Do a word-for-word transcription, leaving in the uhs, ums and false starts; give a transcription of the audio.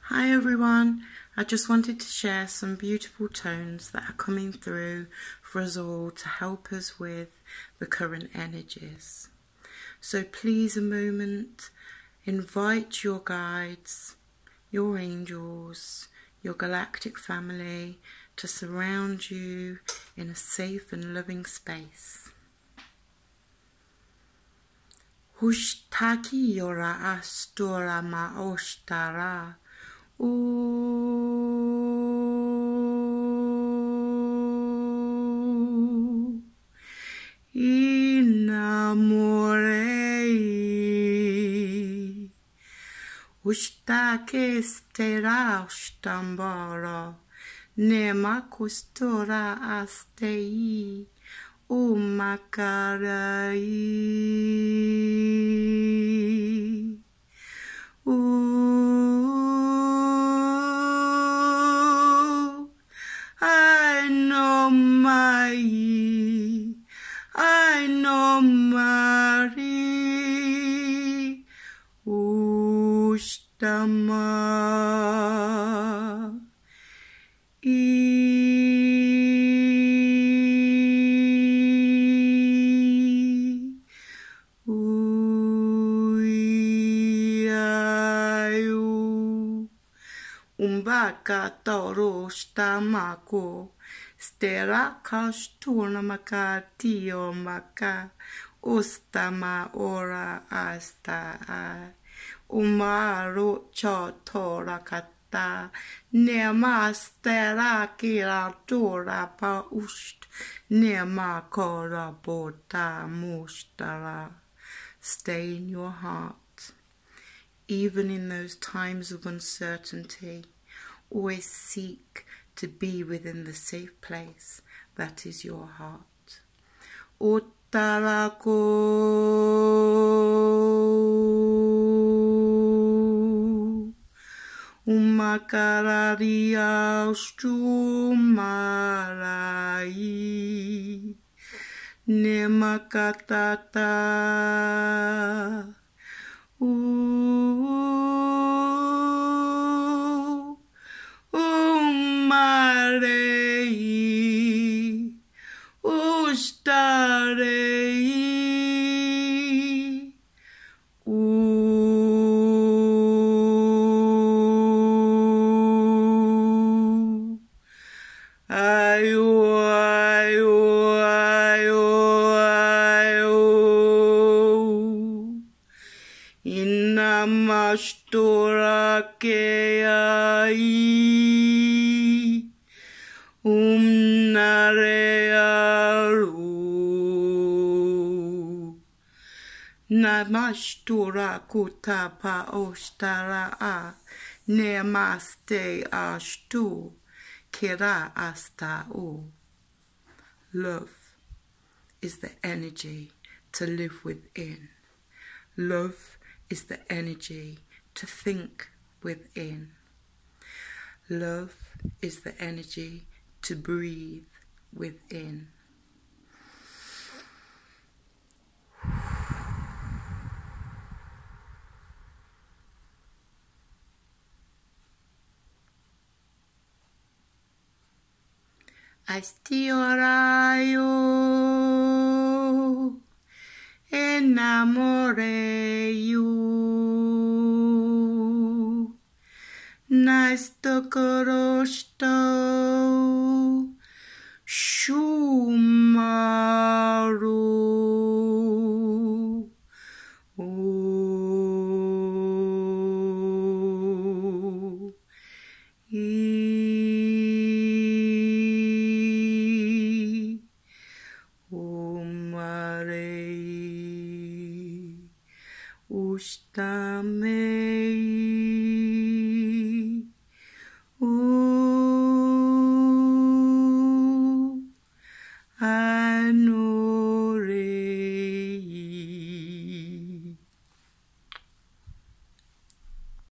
Hi everyone, I just wanted to share some beautiful tones that are coming through for us all to help us with the current energies. So please a moment, invite your guides, your angels, your galactic family to surround you in a safe and loving space. Hushtaki yora astora ma oshtara. Ooh, inamore, ushtake stera stambara, nema kustora astei, umakarai. Ooh, I know my, I know Mari, Ushtama, I, Umbaka toro stamako, stera kastuna maka tio maka, ustama ora asta ai, umaro chotora kata, nema stera kira tora pa ust, nema kora bota mustara. Stay in your heart. Even in those times of uncertainty, always seek to be within the safe place that is your heart. Uttarako umakararia stumarai nemakatata. Ooh, umarei, ustarei, ooh, ayo, ayo, ayo, ayo. Inamastora que hay umnarearu namastora kutapa ostara a nemaste ashtu kira asta o. Love is the energy to live within. Love is the energy to think within. Love is the energy to breathe within. Astiorayo, enamoreyu, naistokorosto, shumaru, ooh, I, umarei, ustamei.